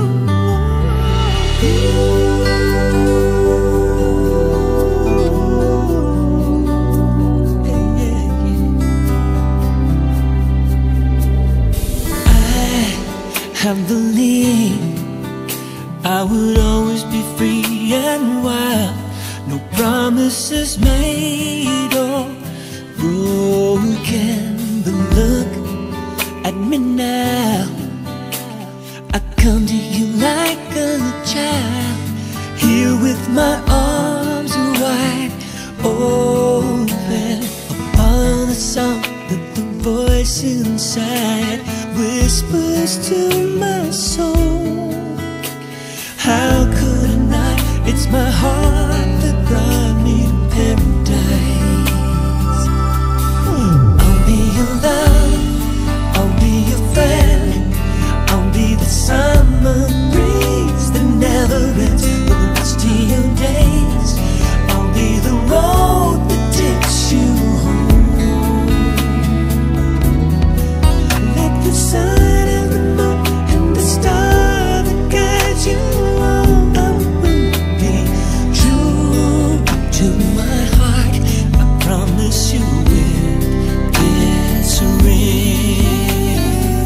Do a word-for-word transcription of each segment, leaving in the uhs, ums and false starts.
I believe I would always be free and wild, no promises made or broken. But look at me now, I come to you like a child, here with my arms wide open. Upon the song that the voice inside whispers to my soul. How could I not? It's my heart that brought me to paradise. I'll be your love, I'll be your friend, I'll be the summer breeze that never ends for the rest of your days. I'll be the road that takes you home. Let the sun and the moon and the star that guides you on. I will be true to my heart, I promise you with this ring.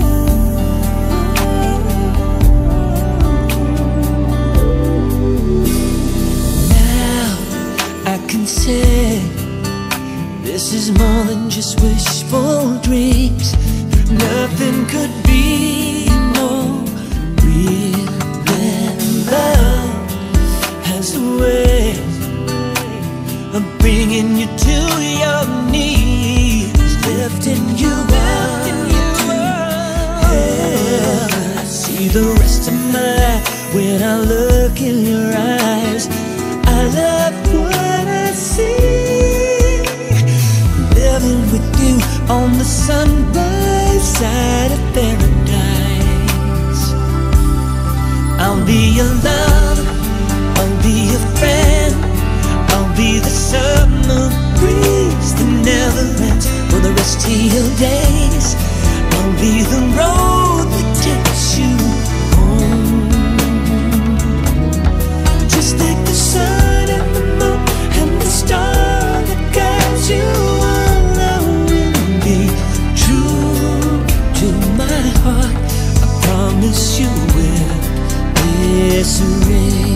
Now I can say this is more than just wishful dreams. Nothing could be more real than love. Has a way of bringing you to your knees, lifting you out to heaven. I see the rest of my life when I look in your eyes. I love what I see, living with you on the sunrise side of paradise. I'll be your love, I'll be your friend, I'll be the summer breeze that never ends for the rest of your days. I'll be the road that takes you home. Just like the sun and the moon and the star that guides you on, I will be true to my heart, I promise you will. Yes,